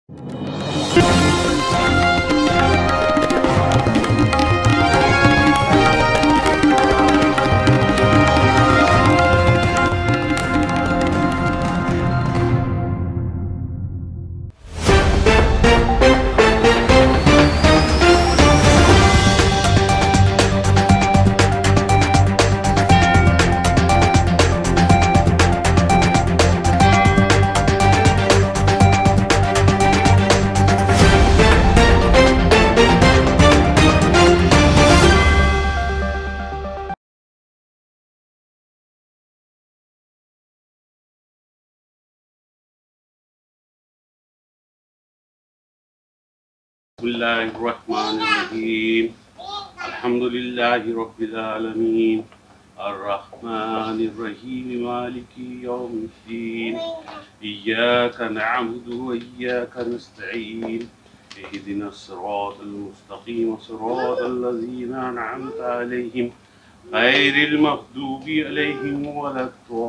بسم الله الرحمن الرحيم الحمد لله رب العالمين الرحمن الرحيم مالك يوم الدين إياك نعبد وإياك نستعين اهدنا الصراط المستقيم صراط الذين أنعمت عليهم غير المغضوب عليهم ولا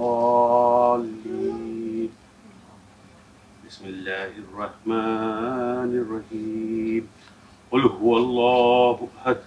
الضالين بسم الله الرحمن الرحيم قل هو الله أحد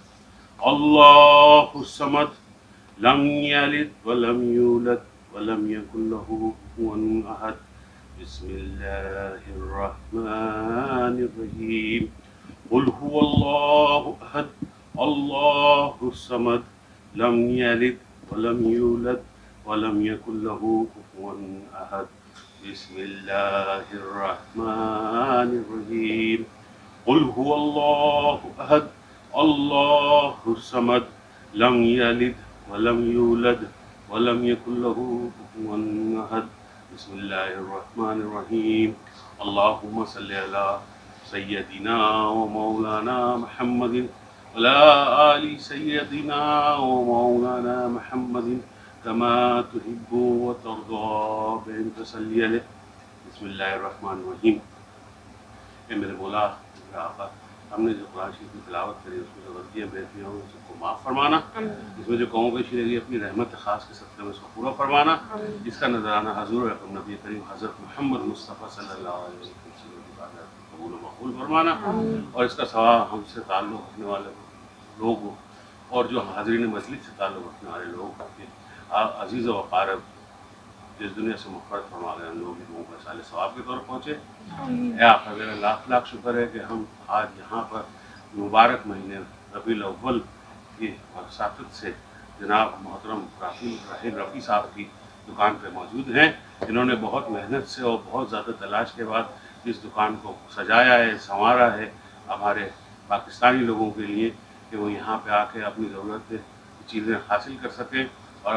الله الصمد لم يلد ولم يولد ولم يكن له كفوا أحد بسم الله الرحمن الرحيم قل هو الله أحد الله الصمد لم يلد ولم يولد ولم يكن له كفوا أحد بسم الله الرحمن الرحيم قل هو الله أحد الله الصمد لم يلد ولم يولد ولم يكن له كفوا أحد بسم الله الرحمن الرحيم اللهم صل على سيدنا ومولانا محمد وعلى آل سيدنا ومولانا محمد كما تحب وترضى بأن تصلي عليه بسم الله الرحمن الرحيم اے میرے مولا میرے آقا ہم نے جو قرآن شریف کی تلاوت کری اس میں جو غلطیاں بیٹھی ہوں اس کو معاف فرمانا اس میں جو قوموں پیشی رہی اپنی رحمت خاص کے صدقے میں اس کو پورا فرمانا اس کا نذرانہ حضور اکرم نبی کریم حضرت محمد مصطفیٰ صلی اللہ علیہ وسلم کی قبول و مقبول فرمانا اور اس کا ثواب ہم سے تعلق رکھنے والے لوگ اور جو حاضرین مجلس سے تعلق رکھنے والے لوگ عزیز و اقارب جس دنیا سے مفرد فرما گئے ان لوگوں کو سال ثواب کے طور پہنچے اے آقا میرا لاکھ لاکھ شکر ہے کہ ہم آج یہاں پر مبارک مہینے ربیع الاول کی وساطت سے جناب محترم راحل رفیع صاحب کی دکان پہ موجود ہیں جنہوں نے بہت محنت سے اور بہت زیادہ تلاش کے بعد اس دکان کو سجایا ہے سنوارا ہے ہمارے پاکستانی لوگوں کے لیے کہ وہ یہاں پہ آ کے اپنی ضرورت چیزیں حاصل کر سکیں اور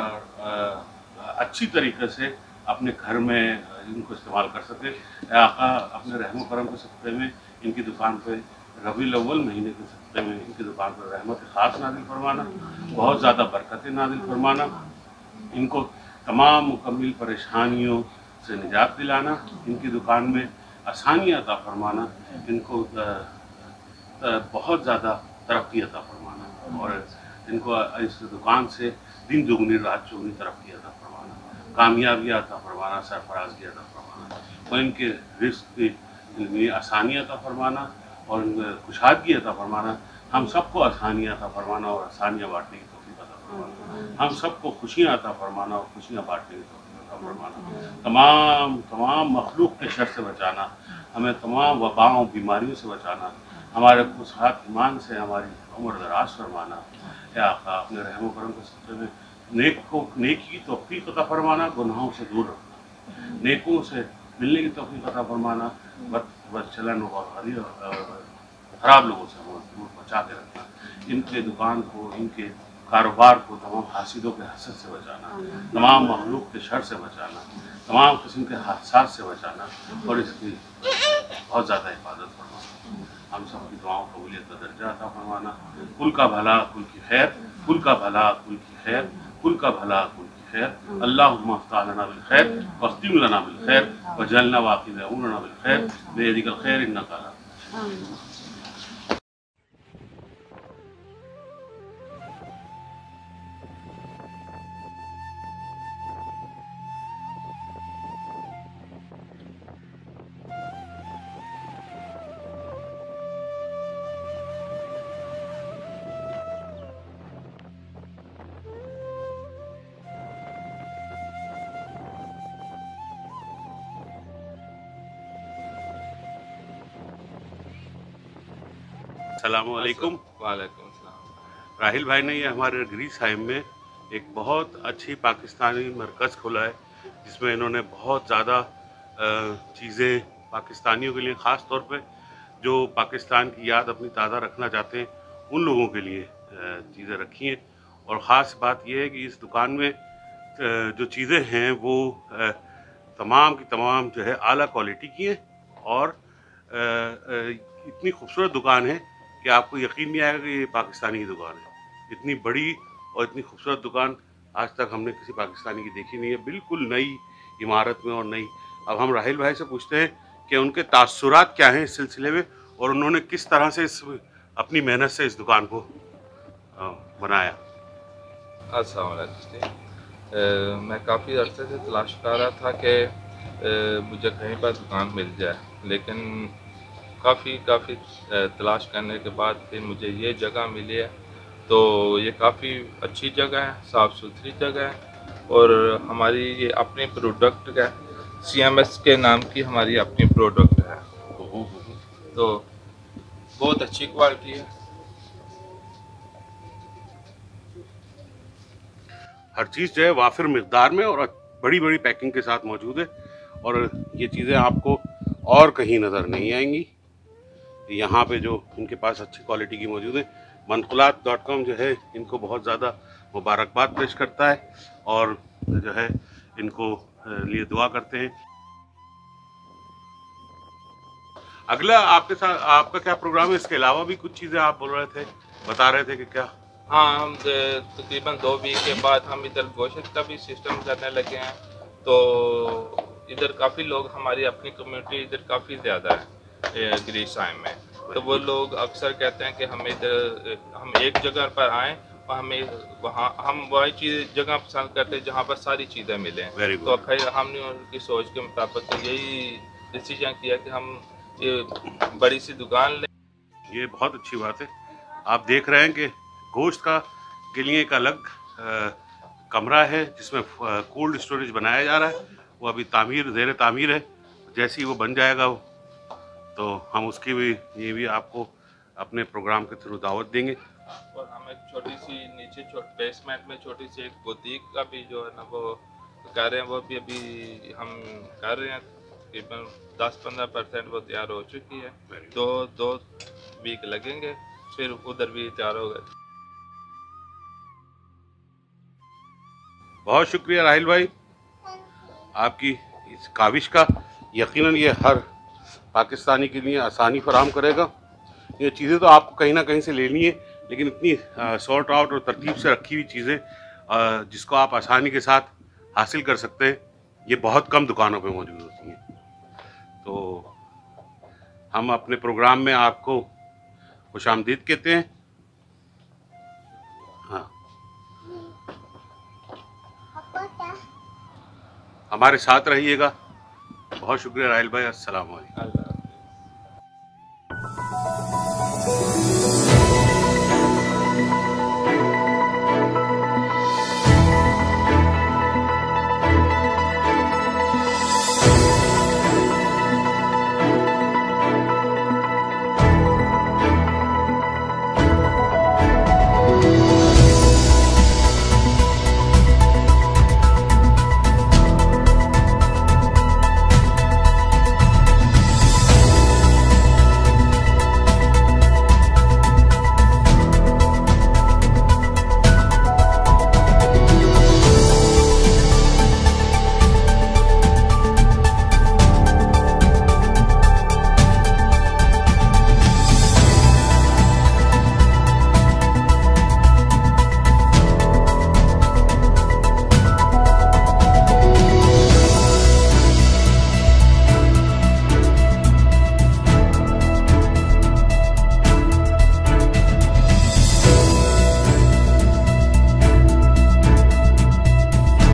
اچھی طریقے سے اپنے گھر میں ان کو استعمال کر سکیں اے آقا اپنے رحم و کرم کے صدقے میں ان کی دکان پہ ربیع الاول مہینے کے صدقے میں ان کی دکان پر رحمت خاص نازل فرمانا بہت زیادہ برکتیں نازل فرمانا ان کو تمام مکمل پریشانیوں سے نجات دلانا ان کی دکان میں آسانی عطا فرمانا ان کو بہت زیادہ ترقی عطا فرمانا اور ان کو اس دکان سے دن دگنی رات چگنی ترقی عطا فرمانا کامیابی عطا فرمانا سرفرازگی عطا فرمانا اور ان کے رزق کی آسانی عطا فرمانا اور ان میں کشادگی عطا فرمانا ہم سب کو آسانی عطا فرمانا اور آسانیاں بانٹنے کی توفیق عطا فرمانا ہم سب کو خوشیاں عطا فرمانا اور خوشیاں بانٹنے کی توفیق عطا فرمانا تمام مخلوق کے شر سے بچانا ہمیں تمام وباؤں بیماریوں سے بچانا ہمارے خصوصیات ایمان سے ہماری عمر دراز فرمانا اے آقا اپنے رحم و کرم کے صدقے میں نیکی کی توفیق عطا فرمانا گناہوں سے دور رکھنا نیکوں سے ملنے کی توفیق عطا فرمانا بد چلن اور خراب لوگوں سے ہمیں دور بچا کے رکھنا ان کے دکان کو ان کے کاروبار کو تمام حاسدوں کے حسد سے بچانا تمام مخلوق کے شر سے بچانا تمام قسم کے حادثات سے بچانا اور اس کی بہت زیادہ حفاظت فرمانا ہم سب کی دعاؤں قبولیت کا درجہ عطا فرمانا کل کا بھلا کل کی خیر کل کا بھلا کل کی خیر کل کا بھلا کل کی خیر اللہم افتح لنا بالخیر واختم لنا بالخیر وجعلنا واقعین امورنا بالخیر بیدک الخیر انک علی अस्सलाम वालेकुम। वालेकुम अस्सलाम। राहिल भाई ने ये हमारे ग्रीस हाइम में एक बहुत अच्छी पाकिस्तानी मरकज़ खोला है, जिसमें इन्होंने बहुत ज़्यादा चीज़ें पाकिस्तानियों के लिए, ख़ास तौर पे जो पाकिस्तान की याद अपनी ताज़ा रखना चाहते हैं उन लोगों के लिए चीज़ें रखी हैं। और ख़ास बात यह है कि इस दुकान में जो चीज़ें हैं वो तमाम की तमाम जो है आला क्वालिटी की हैं, और इतनी खूबसूरत दुकान है कि आपको यकीन नहीं आएगा कि ये पाकिस्तानी की दुकान है। इतनी बड़ी और इतनी खूबसूरत दुकान आज तक हमने किसी पाकिस्तानी की देखी नहीं है, बिल्कुल नई इमारत में और नई। अब हम राहिल भाई से पूछते हैं कि उनके तासुरात क्या हैं इस सिलसिले में, और उन्होंने किस तरह से अपनी मेहनत से इस दुकान को बनाया। अस्सलाम वालेकुम। मैं काफ़ी अरसे से तलाश कर रहा था कि मुझे कहीं पर दुकान मिल जाए, लेकिन काफ़ी तलाश करने के बाद फिर मुझे ये जगह मिली है। तो ये काफ़ी अच्छी जगह है, साफ़ सुथरी जगह है, और हमारी ये अपनी प्रोडक्ट है, CMS के नाम की हमारी अपनी प्रोडक्ट है, तो बहुत अच्छी क्वालिटी है। हर चीज़ जो है वाफिर मिक़दार में और बड़ी बड़ी पैकिंग के साथ मौजूद है, और ये चीज़ें आपको और कहीं नज़र नहीं आएंगी। यहाँ पे जो इनके पास अच्छी क्वालिटी की मौजूद है। मनकुलात.com जो है इनको बहुत ज़्यादा मुबारकबाद पेश करता है, और जो है इनको लिए दुआ करते हैं। अगला आपके साथ आपका क्या प्रोग्राम है? इसके अलावा भी कुछ चीज़ें आप बोल रहे थे, बता रहे थे कि क्या? हाँ, हम तकरीबन 2 वीक के बाद हम इधर गोश्त का भी सिस्टम करने लगे हैं। तो इधर काफ़ी लोग, हमारी अपनी कम्युनिटी इधर काफ़ी ज़्यादा है ग्रीस हाइम में। तो वो लोग अक्सर कहते हैं कि हम इधर हम एक जगह पर आएँ और हमें वहाँ हम वही चीज़ जगह पसंद करते हैं जहाँ पर सारी चीज़ें मिलें। तो फिर हमने उनकी सोच के मुताबिक तो यही डिसीजन किया कि हम ये बड़ी सी दुकान लें। ये बहुत अच्छी बात है। आप देख रहे हैं कि गोश्त का के लिए एक अलग कमरा है जिसमें कोल्ड स्टोरेज बनाया जा रहा है। वो अभी ज़ेर तामीर है। जैसे ही वो बन जाएगा तो हम उसकी भी ये भी आपको अपने प्रोग्राम के थ्रू दावत देंगे। और हम एक छोटी सी नीचे बेसमेंट में छोटी सी एक बुटीक का भी जो है ना वो कर रहे हैं, वो भी अभी हम कर रहे हैं। तकरीबन 10-15% वो तैयार हो चुकी है। दो वीक लगेंगे, फिर उधर भी तैयार होगा। बहुत शुक्रिया राहिल भाई आपकी इस काविश का। यकीनन ये हर पाकिस्तानी के लिए आसानी फराहम करेगा। ये चीज़ें तो आपको कहीं ना कहीं से लेनी है, लेकिन इतनी सॉर्ट आउट और तरतीब से रखी हुई चीज़ें जिसको आप आसानी के साथ हासिल कर सकते हैं, ये बहुत कम दुकानों पे मौजूद होती हैं। तो हम अपने प्रोग्राम में आपको खुशामदीद कहते हैं। हाँ, हमारे साथ रहिएगा। बहुत शुक्रिया राहिल भाई। अस्सलाम वालेकुम।